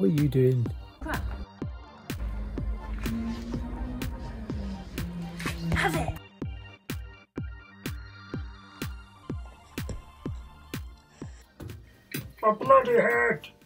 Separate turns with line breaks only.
What are you doing?
Crap. Have it!
A bloody head!